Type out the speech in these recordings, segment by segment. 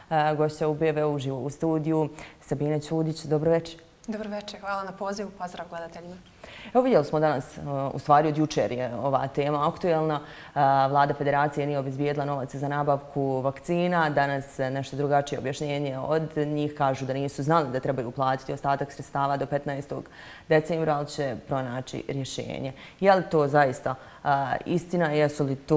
gošća u BV uživo u studiju. Sabina Ćudić, dobro večer. Dobro večer, hvala na pozivu, pozdrav gledateljima. Evo vidjeli smo danas, u stvari od jučer je ova tema aktuelna. Vlada Federacije nije obezbijedila novac za nabavku vakcina. Danas nešto drugačije objašnjenje od njih. Kažu da nisu znali da trebaju uplatiti ostatak sredstava do 15. decembra, ali će pronaći rješenje. Je li to zaista istina? Je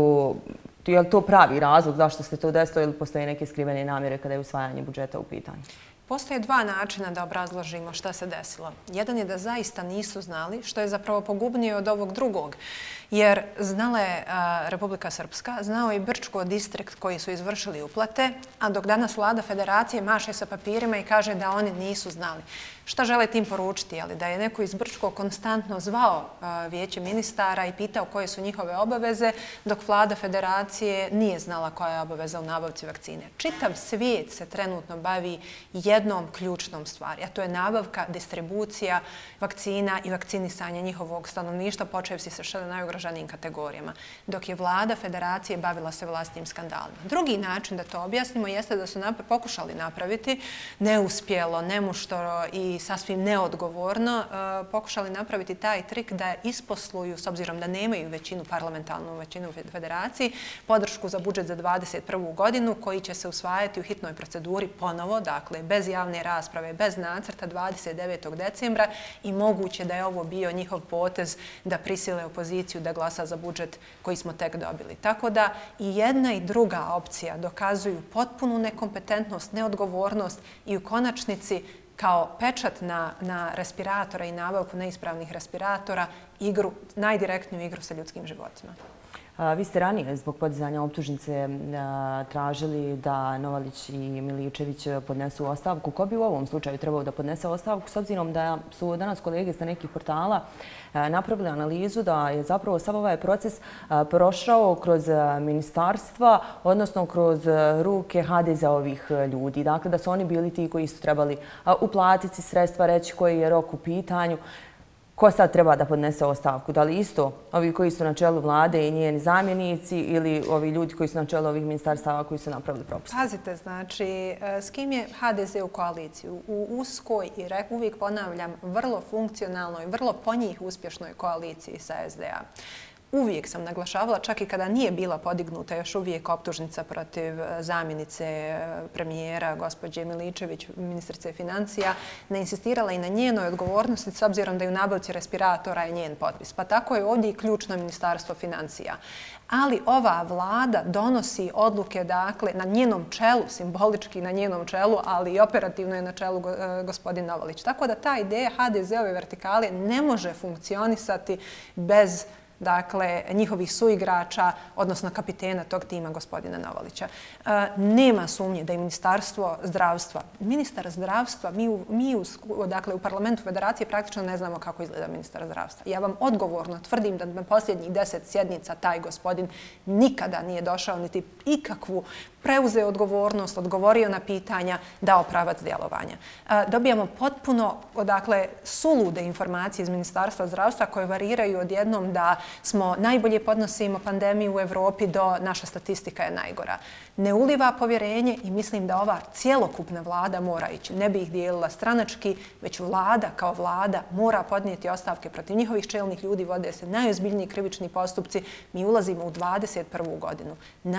li to pravi razlog zašto se to desilo ili postoje neke skrivene namjere kada je usvajanje budžeta u pitanju? Postoje dva načina da obrazložimo šta se desilo. Jedan je da zaista nisu znali, što je zapravo pogubnije od ovog drugog. Jer znala je Republika Srpska, znao je Brčko distrikt koji su izvršili uplate, a dok danas Vlada Federacije maše sa papirima i kaže da oni nisu znali. Šta žele tim poručiti? Da je neko iz Brčko konstantno zvao vijeće ministara i pitao koje su njihove obaveze, dok Vlada Federacije nije znala koja je obaveza u nabavci vakcine. Čitav svijet se trenutno bavi jednom ključnom stvari, a to je nabavka, distribucija vakcina i vakcinisanje njihovog stanovništva, počevši sa najugroženijim kategorijama, dok je Vlada Federacije bavila se vlastnim skandalima. Drugi način da to objasnimo jeste da su pokušali napraviti, neuspjelo, nemuštoro i sasvim neodgovorno, pokušali napraviti taj trik da isposluju, s obzirom da nemaju većinu, parlamentarnu većinu u Federaciji, podršku za budžet za 2021. godinu koji će se usvajati u hitnoj proceduri ponovo, dakle bez javne rasprave, bez nacrta 29. decembra i moguće da je ovo bio njihov potez da prisile opoziciju da glasa za budžet koji smo tek dobili. Tako da i jedna i druga opcija dokazuju potpunu nekompetentnost, neodgovornost i u konačnici kao pečat na respiratore i nabavku neispravnih respiratora najdirektniju igru sa ljudskim životima. Vi ste ranije zbog podizanja optužnice tražili da Novalić i Miličević podnesu ostavku. Ko bi u ovom slučaju trebao da podnese ostavku, s obzirom da su danas kolege sa nekih portala napravili analizu da je zapravo sav ovaj proces prošao kroz ministarstva, odnosno kroz ruke HDZ-ovih ljudi. Dakle, da su oni bili ti koji su trebali uplatiti sredstva, reći koji je rok u pitanju. Ko sad treba da podnese ostavku? Da li isto ovi koji su na čelu vlade i njeni zamjenici ili ovi ljudi koji su na čelu ovih ministarstava koji su napravili propust? Pazite, znači, s kim je HDZ u koaliciju? U uskoj i uvijek ponavljam, vrlo funkcionalnoj, vrlo po njih uspješnoj koaliciji sa SDA. Uvijek sam naglašavala, čak i kada nije bila podignuta još uvijek optužnica protiv zamjenice premijera, gospođe Miličević, ministrice financija, ne insistirala i na njenoj odgovornosti s obzirom da je u nabavci respiratora je njen potpis. Pa tako je ovdje i ključno ministarstvo financija. Ali ova vlada donosi odluke, dakle, na njenom čelu, simbolički na njenom čelu, ali i operativno je na čelu gospodin Novalić. Tako da ta ideja HDZ-ove vertikale ne može funkcionisati bez njihovih suigrača, odnosno kapitena tog tima gospodina Novalića. Nema sumnje da je Ministarstvo zdravstva, ministar zdravstva, mi u Parlamentu Federacije praktično ne znamo kako izgleda ministar zdravstva. Ja vam odgovorno tvrdim da na posljednjih 10 sjednica taj gospodin nikada nije došao niti ikakvu preuzeo odgovornost, odgovorio na pitanja, dao pravac djelovanja. Dobijamo potpuno sulude informacije iz Ministarstva zdravstva koje variraju od jednom da smo najbolje podnosimo pandemiju u Evropi do naša statistika je najgora. Ne uliva povjerenje i mislim da ova cjelokupna vlada mora ići. Ne bi ih dijelila stranački, već vlada kao vlada mora podnijeti ostavke protiv njihovih čelnih ljudi, vode se najozbiljniji krivični postupci. Mi ulazimo u 21. godinu.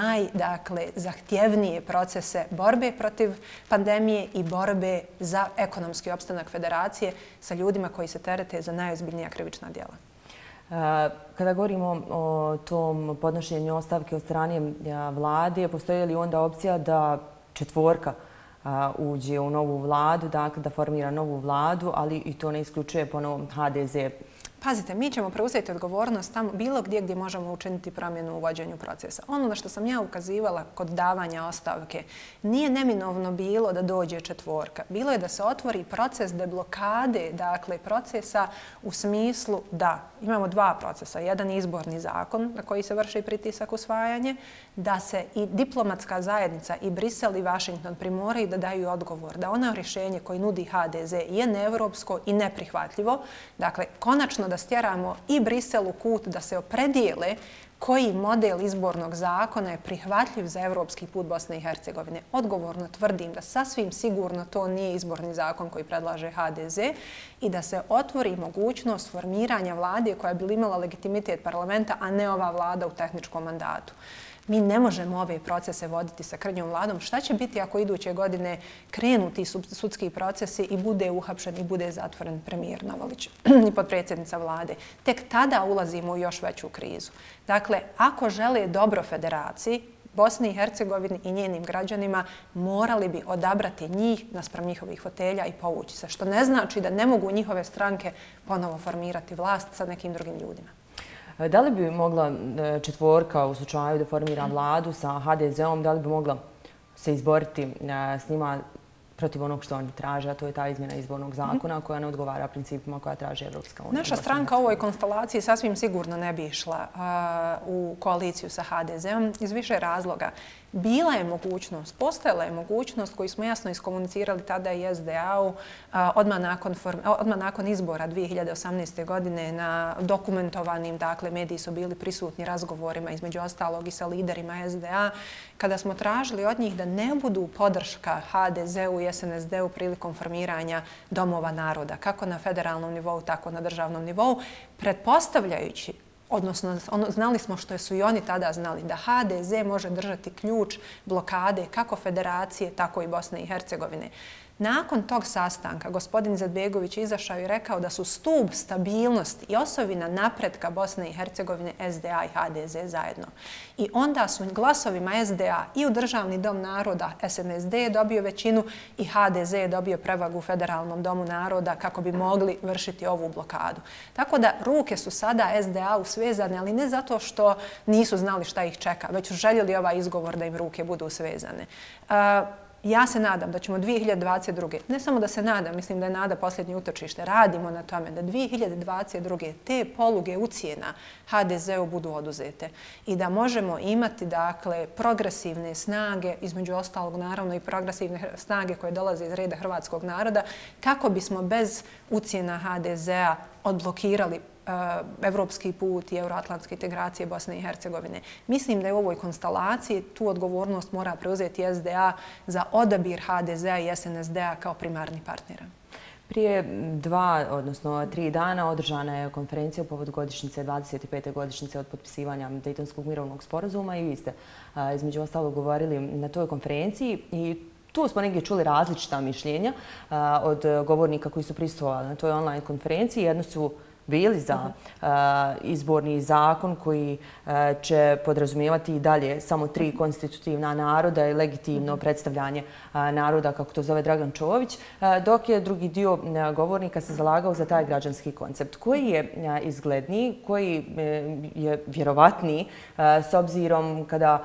Zahtjevnije procese borbe protiv pandemije i borbe za ekonomski opstanak Federacije sa ljudima koji se terete za najozbiljnija krivična djela. Kada govorimo o tom podnošenju ostavke od strane vlade, postoji li onda opcija da četvorka uđe u novu vladu, dakle da formira novu vladu, ali i to ne isključuje ponovo HDZ? Pazite, mi ćemo preuzeti odgovornost tamo bilo gdje možemo učiniti promjenu u vođenju procesa. Ono na što sam ja ukazivala kod davanja ostavke nije neminovno bilo da dođe četvorka. Bilo je da se otvori proces deblokade, dakle procesa u smislu da imamo dva procesa. Jedan izborni zakon na koji se vrši pritisak usvajanje, da se i diplomatska zajednica i Brisel i Vašington primoraju da daju odgovor, da ono rješenje koje nudi HDZ je neevropsko i neprihvatljivo. Dakle, konačno da stjeramo i Brisel u kut da se opredijele koji model izbornog zakona je prihvatljiv za evropski put Bosne i Hercegovine. Odgovorno tvrdim da sasvim sigurno to nije izborni zakon koji predlaže HDZ i da se otvori mogućnost formiranja vlade koja bi imala legitimitet parlamenta, a ne ova vlada u tehničkom mandatu. Mi ne možemo ove procese voditi sa krnjom vladom. Šta će biti ako iduće godine krenu ti sudski procesi i bude uhapšen i bude zatvoren premijer Novalić i potpredsjednica vlade? Tek tada ulazimo u još veću krizu. Dakle, ako žele dobro federaciji, Bosni i Hercegovini i njenim građanima, morali bi odabrati njih naspram njihovih fotelja i povući se. Što ne znači da ne mogu njihove stranke ponovo formirati vlast sa nekim drugim ljudima. Da li bi mogla četvorka u slučaju da formira vladu sa HDZ-om, da li bi mogla se izboriti s njima protiv onog što oni traže, a to je ta izmjena izbornog zakona koja ne odgovara principima koja traže Evropska unija? Naša stranka u ovoj konstelaciji sasvim sigurno ne bi išla u koaliciju sa HDZ-om iz više razloga. Bila je mogućnost, postojala je mogućnost koju smo jasno iskomunicirali tada i SDA-u odmah nakon izbora 2018. godine na dokumentovanim, dakle mediji su bili prisutni razgovorima između ostalog i sa liderima SDA, kada smo tražili od njih da ne budu podrška HDZ-u i SNSD-u prilikom formiranja domova naroda, kako na federalnom nivou, tako na državnom nivou, pretpostavljajući, odnosno znali smo što su i oni tada znali, da HDZ može držati ključ blokade kako federacije, tako i Bosne i Hercegovine. Nakon tog sastanka gospodin Izetbegović izašao i rekao da su stup stabilnosti i osovina napretka Bosne i Hercegovine SDA i HDZ zajedno. I onda su glasovima SDA i u Državni dom naroda SNSD je dobio većinu i HDZ je dobio prevagu u Federalnom domu naroda kako bi mogli vršiti ovu blokadu. Tako da ruke su sada SDA-u svezane, ali ne zato što nisu znali šta ih čeka, već su željeli ovaj izgovor da im ruke budu svezane. Ja se nadam da ćemo 2022. ne samo da se nadam, mislim da je nada posljednje utočište, radimo na tome da 2022. te poluge ucjena HDZ-u budu oduzete i da možemo imati, dakle, progresivne snage, između ostalog naravno i progresivne snage koje dolaze iz reda hrvatskog naroda, kako bismo bez ucjena HDZ-a odblokirali evropski put i euroatlantske integracije Bosne i Hercegovine. Mislim da je u ovoj konstelaciji tu odgovornost mora preuzeti SDA za odabir HDZ-a i SNSD-a kao primarni partnera. Prije 2, odnosno 3 dana održana je konferencija u povodu godišnjice, 25. godišnjice od potpisivanja Dejtonskog mirovnog sporazuma i vi ste između ostalog govorili na toj konferenciji i tu smo negdje čuli različita mišljenja od govornika koji su prisustvovali na toj online konferenciji. Jedno su bili za izborni zakon koji će podrazumijevati i dalje samo 3 konstitutivna naroda i legitimno predstavljanje naroda, kako to zove Dragan Čović, dok je drugi dio govornika se zalagao za taj građanski koncept. Koji je izgledniji, koji je vjerovatniji s obzirom kada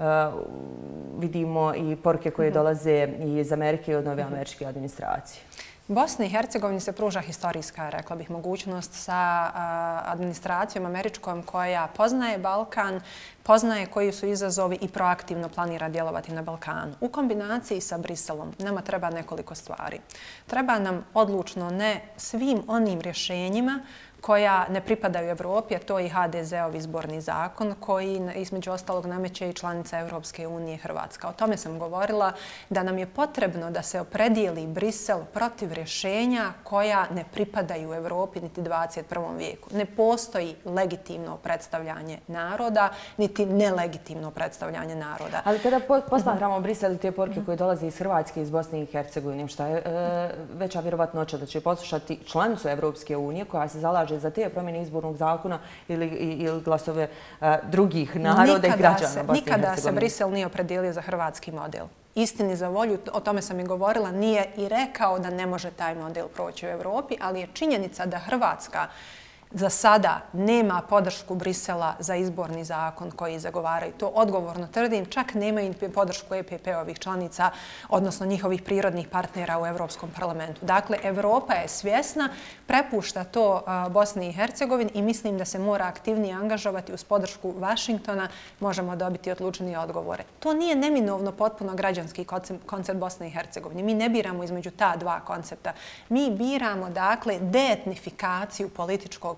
vidimo i poruke koje dolaze iz Amerike i od nove američke administracije? Bosni i Hercegovini se pruža historijska, rekla bih, mogućnost sa administracijom američkom koja poznaje Balkan, poznaje koji su izazovi i proaktivno planira djelovati na Balkanu. U kombinaciji sa Briselom nama treba nekoliko stvari. Treba nam odlučno ne svim onim rješenjima koja ne pripadaju Evropi, a to je i HDZ-ov izborni zakon koji između ostalog nameće i članica Evropske unije Hrvatska. O tome sam govorila da nam je potrebno da se opredijeli Brisel protiv rješenja koja ne pripadaju Evropi niti 21. vijeku. Ne postoji legitimno predstavljanje naroda, niti nelegitimno predstavljanje naroda. Ali kada posmatramo Brisel i te poruke koje dolaze iz Hrvatske i iz Bosne i Hercegovine, šta je veća vjerovatnoća da će poslušati članicu Evropske unije koja se zalaže za te promjene izbornog zakona ili glasove drugih naroda i građana Bosne i Hercegovine? Nikada se Brisel nije opredijelio za hrvatski model. Istini za volju, o tome sam i govorila, nije i rekao da ne može taj model proći u Evropi, ali je činjenica da Hrvatska za sada nema podršku Brisela za izborni zakon koji zagovaraju. To odgovorno tvrdim, čak nemaju podršku EPP-ovih članica, odnosno njihovih prirodnih partnera u Evropskom parlamentu. Dakle, Evropa je svjesna, prepušta to Bosni i Hercegovini i mislim da se mora aktivnije angažovati uz podršku Vašingtona, možemo dobiti odlučnije odgovore. To nije neminovno potpuno građanski koncept Bosne i Hercegovine. Mi ne biramo između ta dva koncepta. Mi biramo, dakle, deetnifikaciju političkog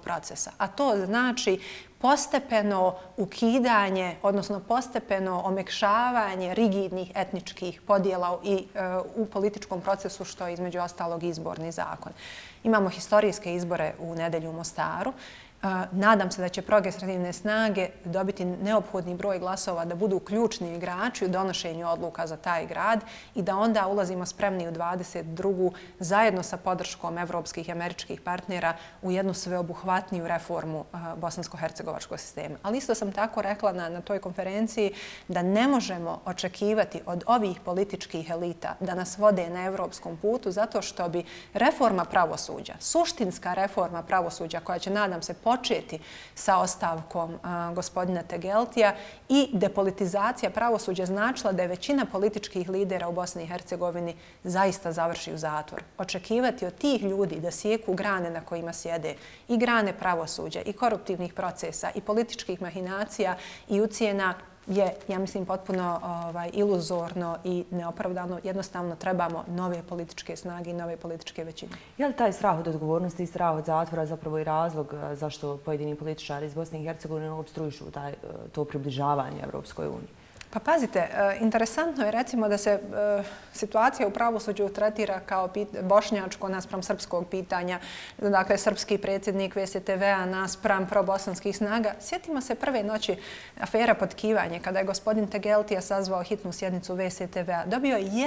procesa. A to znači postepeno ukidanje, odnosno postepeno omekšavanje rigidnih etničkih podjela i u političkom procesu, što je između ostalog izborni zakon. Imamo historijske izbore u nedjelju u Mostaru. Nadam se da će progresivne snage dobiti neophodni broj glasova da budu ključni igrači u donošenju odluka za taj grad i da onda ulazimo spremni u 22. zajedno sa podrškom evropskih i američkih partnera u jednu sveobuhvatniju reformu bosansko-hercegovačkog sistema. Ali isto sam tako rekla na toj konferenciji da ne možemo očekivati od ovih političkih elita da nas vode na evropskom putu zato što bi reforma pravosuđa, suštinska reforma pravosuđa koja će, nadam se, početi sa ostavkom gospodina Tegeltija i depolitizacija pravosuđa značila da je većina političkih lidera u Bosni i Hercegovini zaista završi u zatvor. Očekivati od tih ljudi da sijeku grane na kojima sjede i grane pravosuđa i koruptivnih procesa i političkih mahinacija i ucjena je, ja mislim, potpuno iluzorno i neopravdano. Jednostavno trebamo nove političke snage i nove političke većine. Je li taj strah od odgovornosti i strah od zatvora zapravo i razlog zašto pojedini političari iz Bosne i Hercegovine opstruišu to približavanje Evropskoj uniji? Pa pazite, interesantno je recimo da se situacija u pravosuđu tretira kao bošnjačko naspram srpskog pitanja, dakle srpski predsjednik VSTV-a naspram probosanskih snaga. Sjetimo se prve noći afera Potkivanje, kada je gospodin Tegeltija sazvao hitnu sjednicu VSTV-a. Dobio je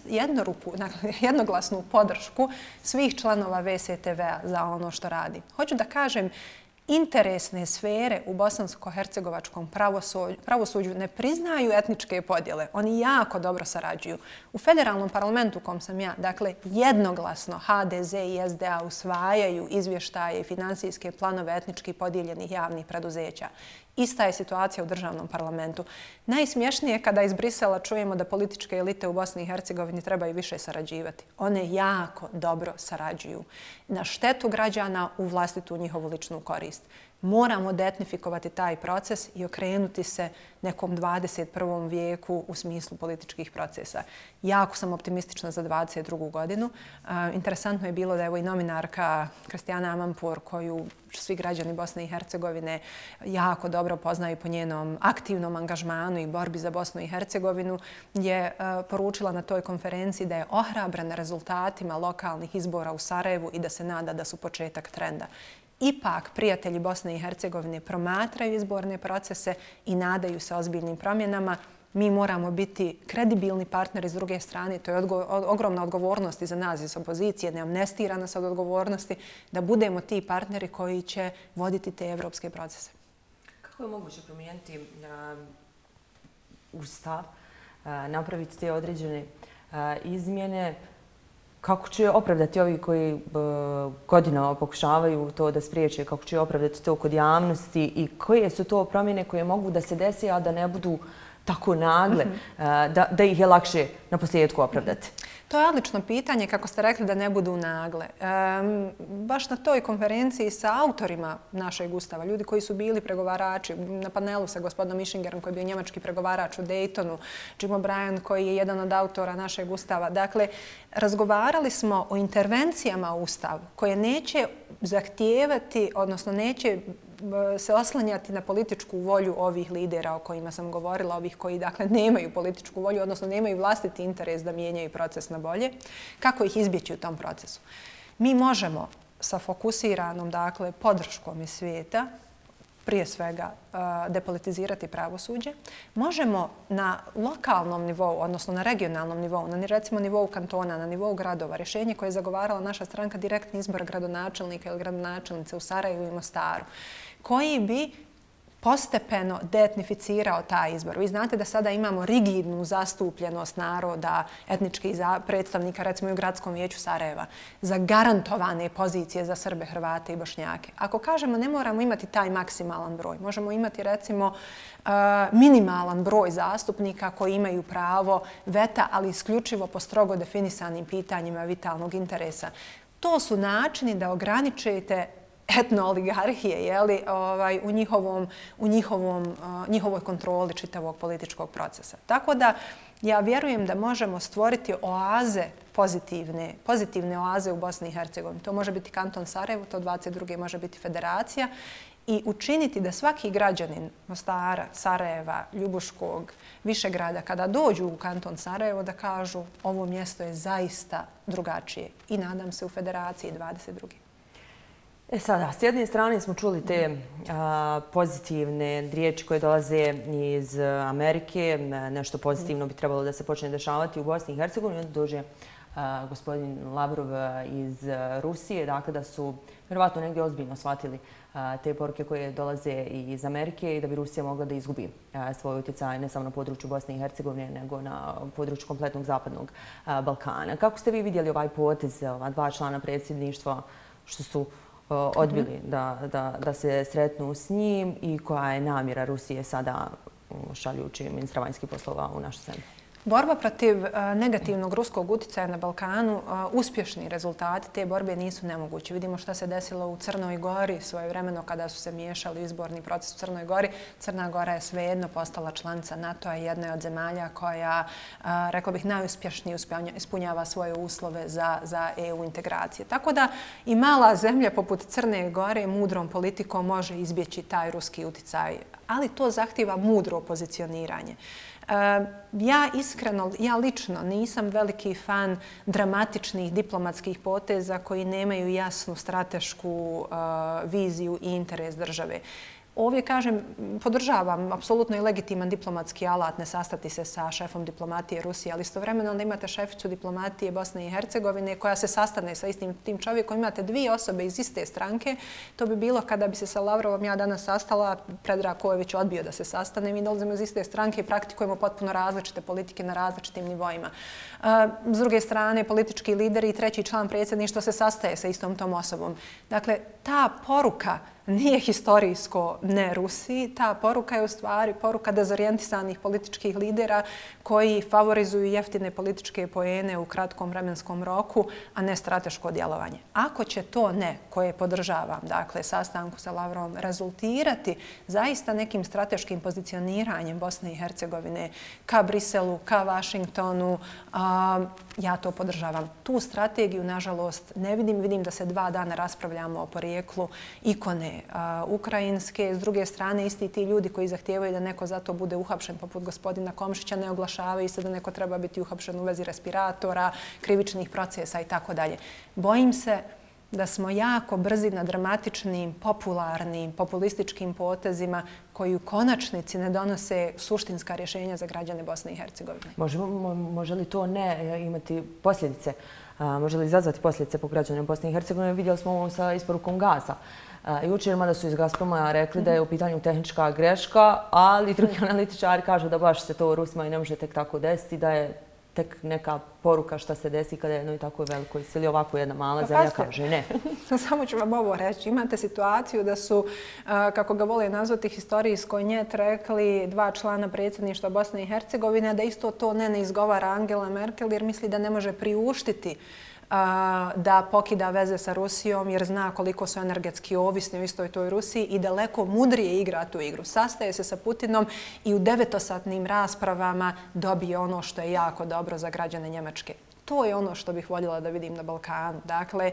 jednoglasnu podršku svih članova VSTV-a za ono što radi. Hoću da kažem, interesne sfere u bosansko-hercegovačkom pravosuđu ne priznaju etničke podjele. Oni jako dobro sarađuju. U federalnom parlamentu u kom sam ja, dakle, jednoglasno HDZ i SDA usvajaju izvještaje i finansijske planove etnički podijeljenih javnih preduzeća. Ista je situacija u državnom parlamentu. Najsmješnije je kada iz Brisela čujemo da političke elite u Bosni i Hercegovini trebaju više sarađivati. One jako dobro sarađuju. Na štetu građana u vlastitu njihovu ličnu korist. Moramo deetnifikovati taj proces i okrenuti se nekom 21. vijeku u smislu političkih procesa. Jako sam optimistična za 22. godinu. Interesantno je bilo da je i novinarka Kristijana Amanpour, koju svi građani Bosne i Hercegovine jako dobro poznaju po njenom aktivnom angažmanu i borbi za Bosnu i Hercegovinu, je poručila na toj konferenciji da je ohrabrena rezultatima lokalnih izbora u Sarajevu i da se nada da su početak trenda. Ipak, prijatelji Bosne i Hercegovine promatraju izborne procese i nadaju se ozbiljnim promjenama. Mi moramo biti kredibilni partneri s druge strane. To je ogromna odgovornost i za nas iz opozicije, ne amnestira nas od odgovornosti, da budemo ti partneri koji će voditi te evropske procese. Kako je moguće promijeniti ustav, napraviti te određene izmjene? Kako će opravdati ovi koji godinama pokušavaju to da spriječe, kako će opravdati to kod javnosti i koje su to promjene koje mogu da se desi, a da ne budu tako nagle, da ih je lakše na posljedku opravdati? To je odlično pitanje, kako ste rekli, da ne budu nagle. Baš na toj konferenciji sa autorima našeg ustava, ljudi koji su bili pregovarači, na panelu sa gospodinom Ishingerom, koji je bio njemački pregovarač u Daytonu, Jim O'Brien, koji je jedan od autora našeg ustava. Dakle, razgovarali smo o intervencijama u ustav koje neće zahtijevati, odnosno neće se oslanjati na političku volju ovih lidera o kojima sam govorila, ovih koji dakle nemaju političku volju, odnosno nemaju vlastiti interes da mijenjaju proces na bolje. Kako ih izbjeći u tom procesu? Mi možemo sa fokusiranom dakle podrškom iz svijeta prije svega depolitizirati pravosuđe. Možemo na lokalnom nivou, odnosno na regionalnom nivou, na recimo nivou kantona, na nivou gradova, rješenje koje je zagovarala naša stranka, direktni izbor gradonačelnika ili gradonačelnice u Sarajevu i Mostaru, koji bi postepeno deetnificirao taj izbor. Vi znate da sada imamo rigidnu zastupljenost naroda, etničkih predstavnika, recimo i u Gradskom vijeću Sarajeva, zagarantovane pozicije za Srbe, Hrvate i Bošnjake. Ako kažemo ne moramo imati taj maksimalan broj, možemo imati recimo minimalan broj zastupnika koji imaju pravo veta, ali isključivo po strogo definisanim pitanjima vitalnog interesa. To su načini da ograničite etno-oligarhije u njihovoj kontroli čitavog političkog procesa. Tako da ja vjerujem da možemo stvoriti oaze, pozitivne oaze u Bosni i Hercegovini. To može biti kanton Sarajevo, to 22. može biti federacija i učiniti da svaki građanin Mostara, Sarajeva, Ljubuškog, Višegrada, kada dođu u kanton Sarajevo, da kažu ovo mjesto je zaista drugačije i nadam se u federaciji 22. Sada, s jedne strane smo čuli te pozitivne riječi koje dolaze iz Amerike. Nešto pozitivno bi trebalo da se počne dešavati u Bosni i Hercegovini. Onda dođe gospodin Lavrov iz Rusije. Dakle, da su vjerovatno negdje ozbiljno shvatili te poruke koje dolaze iz Amerike i da bi Rusija mogla da izgubi svoj utjecaj ne samo na području Bosne i Hercegovine, nego na području kompletnog zapadnog Balkana. Kako ste vi vidjeli ovaj potez, ova dva člana predsjedništva što su odbili da se sretnu s njim i koja je namjera Rusije sada šaljući ministra vanjskih poslova u našu zemlju? Borba protiv negativnog ruskog utjecaja na Balkanu, uspješni rezultati te borbe nisu nemogući. Vidimo šta se desilo u Crnoj Gori svojevremeno kada su se miješali izborni proces u Crnoj Gori. Crna Gora je svejedno postala članica NATO-a i jedna je od zemalja koja, rekla bih, najuspješnije ispunjava svoje uslove za EU integracije. Tako da i mala zemlja poput Crne Gore mudrom politikom može izbjeći taj ruski utjecaj, ali to zahtijeva mudro pozicioniranje. Ja lično nisam veliki fan dramatičnih diplomatskih poteza koji nemaju jasnu stratešku viziju i interes države. Ovdje, kažem, podržavam apsolutno i legitiman diplomatski alat ne sastati se sa šefom diplomatije Rusije, ali istovremeno onda imate šeficu diplomatije Bosne i Hercegovine koja se sastane sa istim tim čovjekom. Imate dvije osobe iz iste stranke. To bi bilo kada bi se sa Lavrovom ja danas sastala, Predrag Kojević odbio da se sastane. Mi dolazimo iz iste stranke i praktikujemo potpuno različite politike na različitim nivoima. S druge strane, politički lideri i treći član predsjedništva se sastaje sa istom tom osobom. Dakle, ta poruka nije historijsko ne Rusiji. Ta poruka je u stvari poruka dezorijentisanih političkih lidera koji favorizuju jeftine političke poene u kratkom vremenskom roku, a ne strateško djelovanje. Ako će to ne, koje podržavam, dakle, sastanku sa Lavrovom, rezultirati zaista nekim strateškim pozicioniranjem Bosne i Hercegovine ka Briselu, ka Vašingtonu, ja to podržavam. Tu strategiju, nažalost, ne vidim. Vidim da se 2 dana raspravljamo o porijeklu ikone ukrajinske. S druge strane, isti ti ljudi koji zahtijevaju da neko za to bude uhapšen, poput gospodina Komšića, ne oglašavaju se da neko treba biti uhapšen u vezi respiratora, krivičnih procesa i tako dalje. Bojim se da smo jako brzi na dramatičnim, popularnim, populističkim potezima koji u konačnici ne donose suštinska rješenja za građane Bosne i Hercegovine. Može li to ne imati posljedice? Može li izazvati posljedice po građane Bosne i Hercegovine? Vidjeli smo ovo sa isporukom gaza. Jučer, mada su iz Gazproma rekli da je u pitanju tehnička greška, ali drugi analitičari kažu da baš se to Rusima i ne može tek tako desiti, da je tek neka poruka šta se desi kada je jednoj tako velikoj sili ovako jedna mala zemlja kaže ne. Samo ću vam ovo reći. Imate situaciju da su, kako ga vole nazvati historijsko njet, rekli 2 člana predsjedništva Bosne i Hercegovine da isto to ne izgovara Angela Merkel jer misli da ne može priuštiti da pokida veze sa Rusijom jer zna koliko su energetski ovisni u istoj toj Rusiji i daleko mudrije igra tu igru. Sastaje se sa Putinom i u 9-satnim raspravama dobije ono što je jako dobro za građane Njemačke. To je ono što bih voljela da vidim na Balkanu. Dakle,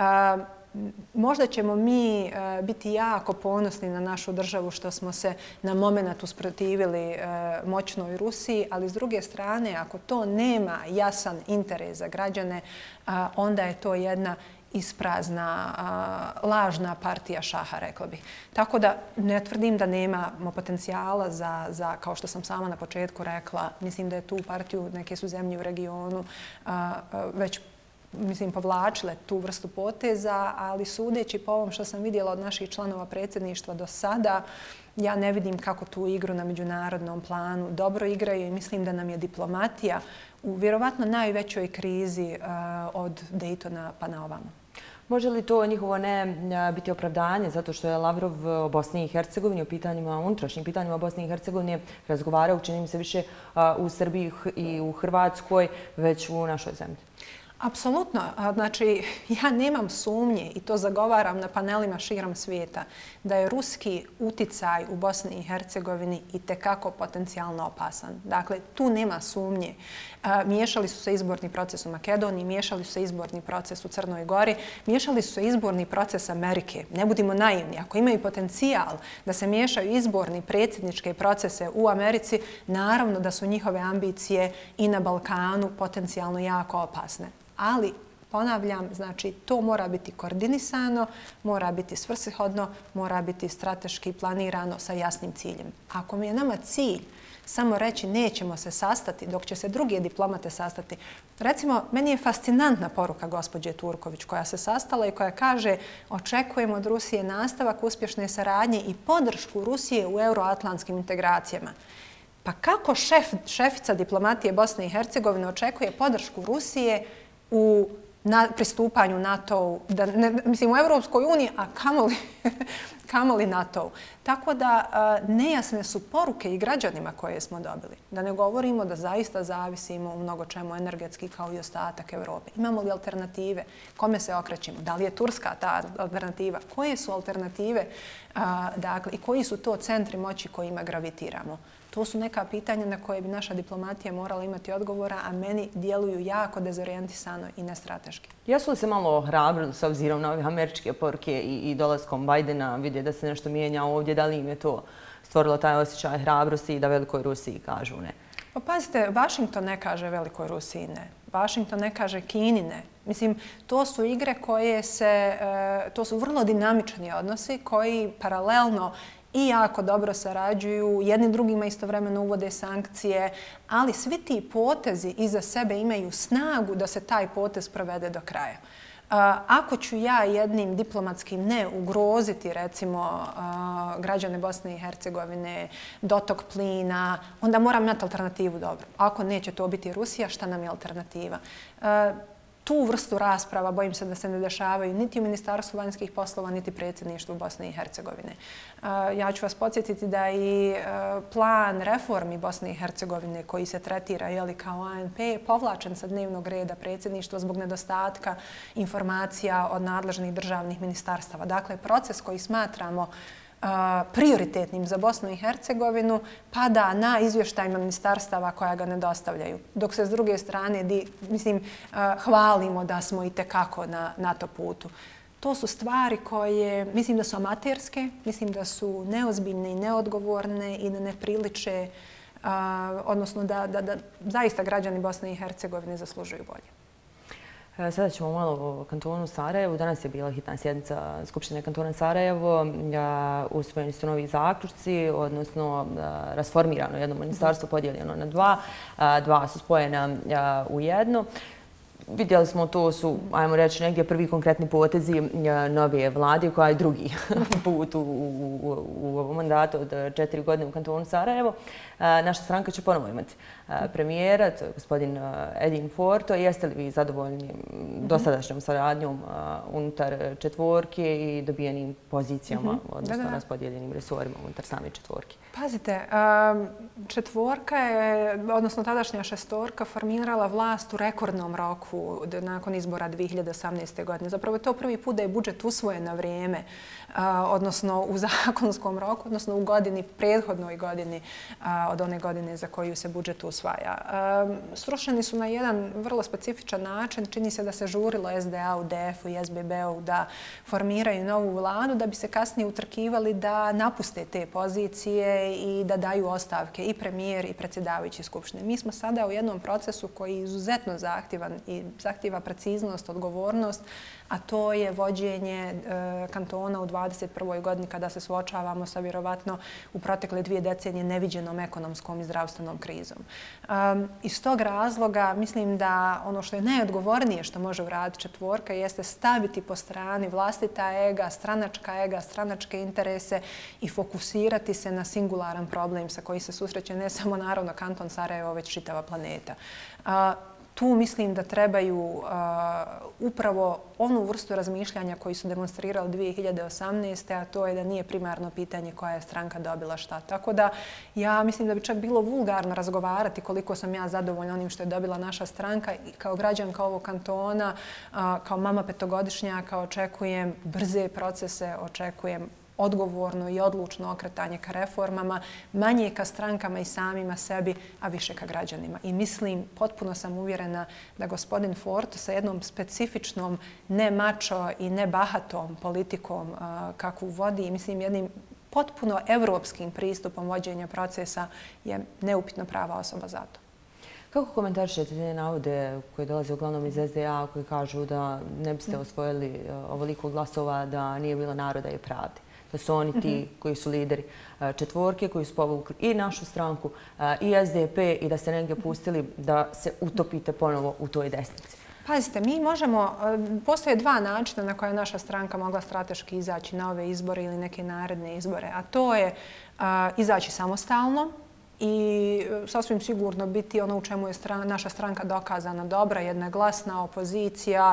možda ćemo mi biti jako ponosni na našu državu što smo se na moment usprotivili moćnoj Rusiji, ali s druge strane, ako to nema jasan interes za građane, onda je to jedna isprazna, lažna partija šaha, rekla bih. Tako da ne tvrdim da nemamo potencijala za, kao što sam sama na početku rekla, mislim da je tu partiju, neke su zemlje u regionu već povlačile tu vrstu poteza, ali sudeći po ovom što sam vidjela od naših članova predsjedništva do sada, ja ne vidim kako tu igru na međunarodnom planu dobro igraju i mislim da nam je diplomatija u vjerovatno najvećoj krizi od Daytona pa na ovamo. Može li to njihovo ne biti opravdanje zato što je Lavrov o Bosni i Hercegovini, o pitanjima, unutrašnjim pitanjima Bosne i Hercegovine razgovarao, čini mi se više u Srbiji i u Hrvatskoj, već u našoj zemlji? Apsolutno. Znači, ja nemam sumnje i to zagovaram na panelima širom svijeta da je ruski uticaj u Bosni i Hercegovini itekako potencijalno opasan. Dakle, tu nema sumnje. Miješali su se izborni proces u Makedoniji, miješali su se izborni proces u Crnoj Gori, miješali su se izborni proces Amerike. Ne budimo naivni. Ako imaju potencijal da se miješaju izborni predsjedničke procese u Americi, naravno da su njihove ambicije i na Balkanu potencijalno jako opasne. Ali, ponavljam, znači to mora biti koordinisano, mora biti svrsishodno, mora biti strateški planirano sa jasnim ciljem. Ako mi je nama cilj samo reći nećemo se sastati dok će se druge diplomate sastati. Recimo, meni je fascinantna poruka gospođe Turković koja se sastala i koja kaže očekujemo od Rusije nastavak uspješne saradnje i podršku Rusije u euroatlantskim integracijama. Pa kako šefica diplomatije Bosne i Hercegovine očekuje podršku Rusije u pristupanju NATO-u, mislim u Europskoj uniji, a kamoli NATO-u. Tako da nejasne su poruke i građanima koje smo dobili. Da ne govorimo da zaista zavisimo u mnogo čemu energetski kao i ostatak Europe. Imamo li alternative? Kome se okrećemo? Da li je Turska ta alternativa? Koje su alternative dakle, i koji su to centri moći kojima gravitiramo? To su neka pitanja na koje bi naša diplomatija morala imati odgovora, a meni djeluju jako dezorijentisano i nestrateški. Jesu li se malo ohrabrili s obzirom na ove američke poruke i dolaskom Bajdena, vidje da se nešto mijenja ovdje, da li im je to stvorilo taj osjećaj hrabrosti i da Velikoj Rusiji kažu ne? Pa pazite, Washington ne kaže Velikoj Rusiji ne. Washington ne kaže Kini ne. Mislim, to su igre koje to su vrlo dinamični odnosi koji paralelno i jako dobro sarađuju, jedni drugima istovremeno uvode sankcije, ali svi ti potezi iza sebe imaju snagu da se taj potez provede do kraja. Ako ću ja jednim diplomatskim ne ugroziti, recimo, građane Bosne i Hercegovine, dotok plina, onda moram imati alternativu dobro. Ako neće to biti Rusija, šta nam je alternativa? Tu vrstu rasprava bojim se da se ne dešavaju niti u Ministarstvu vanjskih poslova, niti predsjedništvu Bosne i Hercegovine. Ja ću vas podsjetiti da i plan reformi Bosne i Hercegovine koji se tretira kao ANP je povlačen sa dnevnog reda predsjedništva zbog nedostatka informacija od nadležnih državnih ministarstava. Dakle, proces koji smatramo prioritetnim za Bosnu i Hercegovinu pada na izvještajima ministarstava koja ga ne dostavljaju. Dok se s druge strane hvalimo da smo itekako na NATO putu. To su stvari koje mislim da su amaterske, mislim da su neozbiljne i neodgovorne i da ne priliče, odnosno da zaista građani Bosne i Hercegovine zaslužuju bolje. Sada ćemo malo o kantonu Sarajevo. Danas je bila hitna sjednica Skupštine kantona Sarajevo. Usvojeni su novi zaključci, odnosno rasformirano jedno ministarstvo, podijeljeno na dva. Dva su spojena u jedno. Vidjeli smo, to su, ajmo reći, negdje prvi konkretni potezi nove vlade koja je drugi put u ovom mandatu od 4 godine u kantonu Sarajevo. Naša stranka će ponovo imati premijera, to je gospodin Edin Forto. Jeste li vi zadovoljni dosadašnjom saradnjom unutar četvorke i dobijenim pozicijama, odnosno raspodijeljenim resorima unutar same četvorke? Pazite, četvorka je, odnosno tadašnja šestorka, formirala vlast u rekordnom roku nakon izbora 2018. godine. Zapravo je to prvi put da je budžet usvojen na vrijeme, odnosno u zakonskom roku, odnosno u prethodnoj godini od one godine za koju se budžet usvaja. Srušeni su na jedan vrlo specifičan način. Čini se da se žurilo SDA-u, DF-u i SBB-u da formiraju novu vladu, da bi se kasnije utrkivali da napuste te pozicije i da daju ostavke i premijer i predsjedavajući Skupštine. Mi smo sada u jednom procesu koji je izuzetno zahtjevan i zahtjeva preciznost, odgovornost, a to je vođenje kantona u 21. godini kada se suočavamo sa vjerovatno u protekle 2 decenije neviđenom ekonomskom i zdravstvenom krizom. Iz tog razloga mislim da ono što je najodgovornije što može uraditi četvorka jeste staviti po strani vlastita ega, stranačke interese i fokusirati se na singularan problem sa koji se susreće ne samo naravno kanton Sarajevo, već čitava planeta. Tu mislim da trebaju upravo onu vrstu razmišljanja koji su demonstrirali 2018. a to je da nije primarno pitanje koja je stranka dobila šta. Tako da ja mislim da bi čak bilo vulgarno razgovarati koliko sam ja zadovoljna onim što je dobila naša stranka. I kao građanka ovog kantona, kao mama petogodišnjaka očekujem brze procese, očekujem odgovorno i odlučno okretanje ka reformama, manje ka strankama i samima sebi, a više ka građanima. I mislim, potpuno sam uvjerena da gospodin Forto sa jednom specifičnom, ne mačo i ne bahatom politikom kakvu vodi, i mislim jednim potpuno evropskim pristupom vođenja procesa je neupitno prava osoba za to. Kako komentarišete te navode koje dolaze uglavnom iz SDA koji kažu da ne biste osvojili ovoliko glasova da nije bilo naroda i pravde? Da su oni ti koji su lideri četvorke, koji su povukli i našu stranku i SDP i da ste negdje pustili da se utopite ponovo u toj desnici. Pazite, mi možemo, postoje dva načina na koje je naša stranka mogla strateški izaći na ove izbore ili neke naredne izbore, a to je izaći samostalno i sasvim sigurno biti ono u čemu je naša stranka dokazana dobra, jedna glasna opozicija.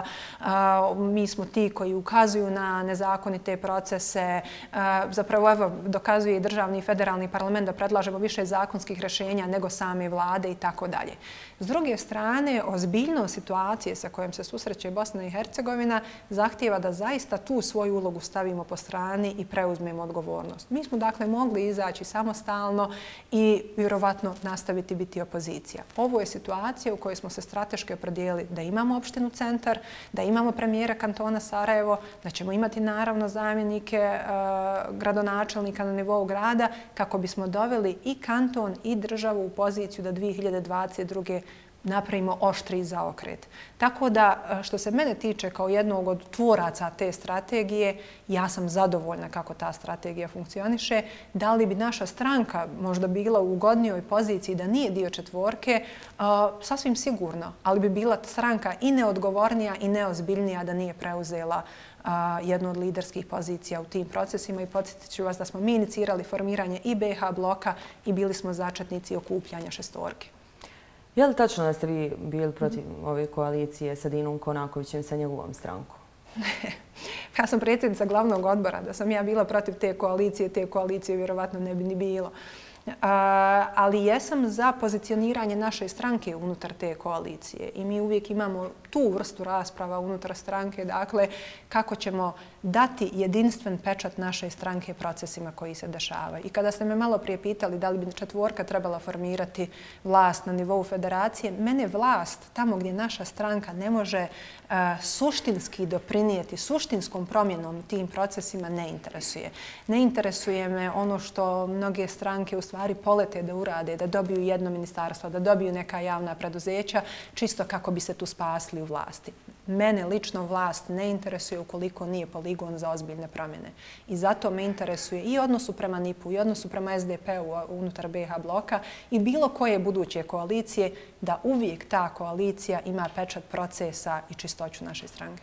Mi smo ti koji ukazuju na nezakonite procese. Zapravo, evo, dokazuje i državni i federalni parlament da predlažemo više zakonskih rješenja nego same vlade i tako dalje. S druge strane, ozbiljnost situacije sa kojom se susreće Bosna i Hercegovina zahtijeva da zaista tu svoju ulogu stavimo po strani i preuzmemo odgovornost. Mi smo dakle mogli izaći samostalno i vjerovatno nastaviti biti opozicija. Ovo je situacija u kojoj smo se strateški opredijelili da imamo opštinu Centar, da imamo premijera kantona Sarajevo, da ćemo imati naravno zamjenike gradonačelnika na nivou grada kako bismo doveli i kanton i državu u poziciju da 2022. napravimo oštri zaokret. Tako da, što se mene tiče kao jednog od tvoraca te strategije, ja sam zadovoljna kako ta strategija funkcioniše. Da li bi naša stranka možda bila u ugodnijoj poziciji da nije dio četvorke? Sasvim sigurno, ali bi bila stranka i neodgovornija i neozbiljnija da nije preuzela jednu od liderskih pozicija u tim procesima. I podsjetit ću vas da smo mi inicirali formiranje i BiH bloka i bili smo začetnici okupljanja šestorke. Je li tačno da ste vi bili protiv ove koalicije sa Dinom Konakovićem sa njegovom strankom? Ja sam predsjednica glavnog odbora. Da sam ja bila protiv te koalicije vjerovatno ne bi ni bilo. Ali jesam za pozicioniranje naše stranke unutar te koalicije i mi uvijek imamo tu vrstu rasprava unutar stranke, dakle kako ćemo dati jedinstven pečat naše stranke procesima koji se dešavaju. I kada ste me malo prije pitali da li bi četvorka trebala formirati vlast na nivou federacije, mene vlast tamo gdje naša stranka ne može suštinski doprinijeti suštinskom promjenom tim procesima ne interesuje. Ne interesuje me ono što mnoge stranke u stvari polete da urade, da dobiju jedno ministarstvo, da dobiju neka javna preduzeća, čisto kako bi se tu spasli u vlasti. Mene lično vlast ne interesuje ukoliko nije poligon za ozbiljne promjene. I zato me interesuje i odnosu prema NIP-u, i odnosu prema SDP-u unutar BiH bloka i bilo koje buduće koalicije, da uvijek ta koalicija ima pečat procesa i čistoću naše stranke.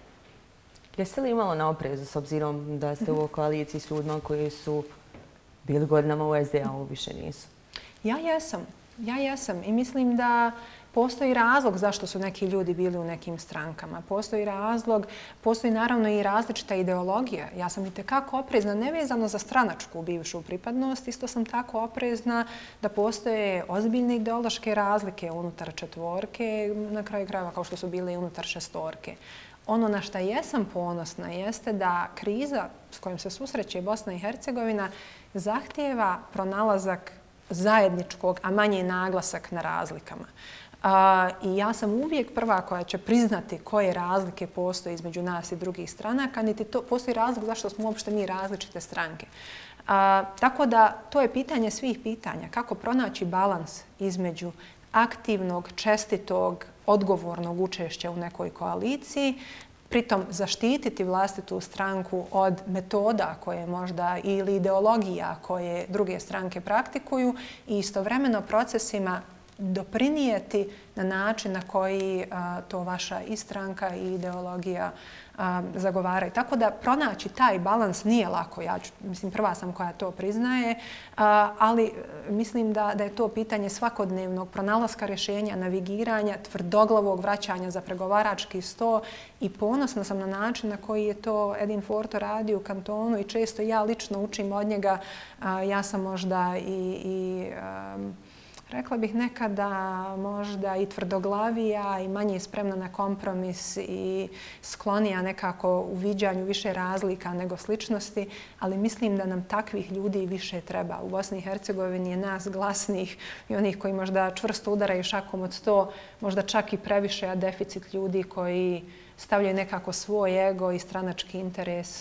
Jeste li imalo na oprezu s obzirom da ste u koaliciji s ljudima koji su bili godinama u SDA-u, više nisu? Ja jesam i mislim da postoji razlog zašto su neki ljudi bili u nekim strankama. Postoji razlog, postoji naravno i različita ideologija. Ja sam itekako oprezna, nevezano za stranačku bivšu pripadnost, isto sam tako oprezna da postoje ozbiljne ideološke razlike unutar četvorke, na kraju krajeva kao što su bile i unutar šestorke. Ono na što jesam ponosna jeste da kriza s kojom se susreće Bosna i Hercegovina zahtijeva pronalazak zajedničkog, a manje naglasak na razlikama. I ja sam uvijek prva koja će priznati koje razlike postoje između nas i drugih stranaka, niti to postoji razlog zašto smo uopšte mi različite stranke. Tako da to je pitanje svih pitanja. Kako pronaći balans između aktivnog, čestitog, odgovornog učešća u nekoj koaliciji, pritom zaštititi vlastitu stranku od metoda koje možda ili ideologija koje druge stranke praktikuju i istovremeno procesima doprinijeti na način na koji to vaša i stranka i ideologija zagovaraju. Tako da pronaći taj balans nije lako. Ja mislim, prva sam koja to priznaje, ali mislim da je to pitanje svakodnevnog pronalaska rješenja, navigiranja, tvrdoglavog vraćanja za pregovarački sto i ponosna sam na način na koji je to Edin Forto radio u kantonu i često ja lično učim od njega. Ja sam možda rekla bih nekada možda i tvrdoglavija i manje spremna na kompromis i sklonija nekako u viđanju više razlika nego sličnosti, ali mislim da nam takvih ljudi više treba. U Bosni i Hercegovini je nas glasnih i onih koji možda čvrsto udaraju šakom od 100, možda čak i previše, a deficit ljudi koji stavljaju nekako svoj ego i stranački interes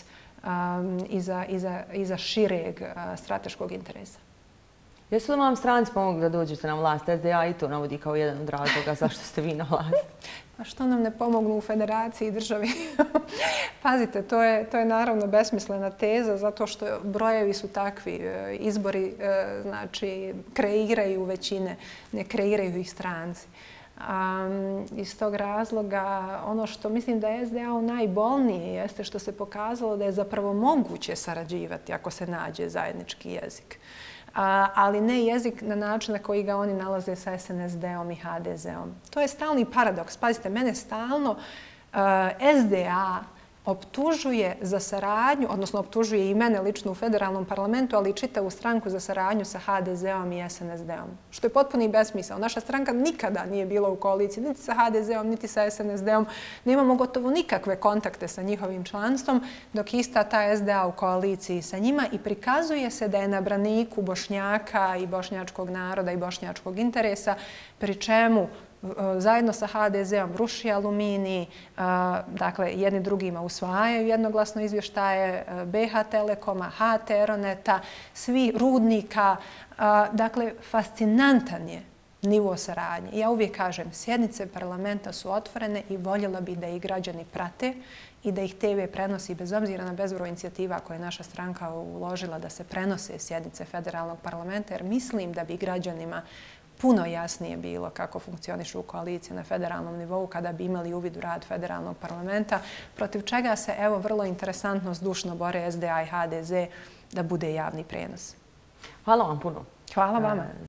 iza šireg strateškog interesa. Jesu li vam stranci pomogli da dođete na vlast? SDA i to navodi kao jedan od razloga zašto ste vi na vlasti. A što nam ne pomognu u federaciji i državi? Pazite, to je naravno besmislena teza zato što brojevi su takvi. Izbori znači kreiraju većine, ne kreiraju ih stranci. Iz tog razloga ono što mislim da je SDA najbolnije jeste što se pokazalo da je zapravo moguće sarađivati ako se nađe zajednički jezik. Ali ne jezik na način na koji ga oni nalaze sa SNSD-om i HDZ-om. To je stalni paradoks. Pazite, mene stalno SDA optužuje za saradnju, odnosno optužuje i mene lično u federalnom parlamentu, ali i čitavu stranku za saradnju sa HDZ-om i SNSD-om. Što je potpuni besmisao. Naša stranka nikada nije bila u koaliciji niti sa HDZ-om, niti sa SNSD-om. Nemamo gotovo nikakve kontakte sa njihovim članstvom, dok ista ta SDA u koaliciji sa njima i prikazuje se da je na braniku Bošnjaka i bošnjačkog naroda i bošnjačkog interesa, pri čemu zajedno sa HDZ-om ruši Aluminij, dakle jedni drugima usvajaju jednoglasno izvještaje BH Telekoma, HT Aeroneta, svi rudnika. Dakle, fascinantan je nivo saradnje. Ja uvijek kažem, sjednice parlamenta su otvorene i voljela bih da ih građani prate i da ih TV prenosi bez obzira na bezbroj inicijativa koje je naša stranka uložila da se prenose sjednice federalnog parlamenta, jer mislim da bi građanima puno jasnije bilo kako funkcionišu koalicije na federalnom nivou kada bi imali uvid u rad federalnog parlamenta, protiv čega se evo vrlo interesantno zdušno bore SDA i HDZ da bude javni prenos. Hvala vam puno. Hvala vama.